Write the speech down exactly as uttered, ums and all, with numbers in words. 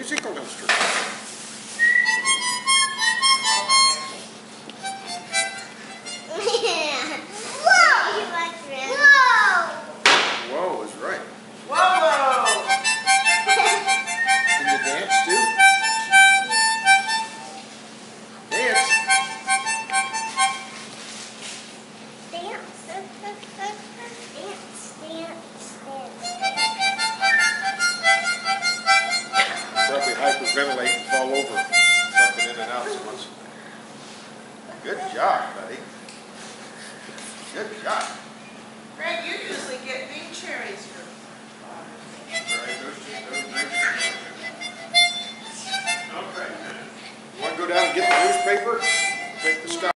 musical instrument. Whoa is right. Whoa! Can you dance too? Dance. Dance. Dance, dance, dance. Probably hyperventilate and fall over, sucking in and out so much. Good job, buddy. Good job. Greg, you usually get big cherries for Want to go down and get the newspaper? Take the sky.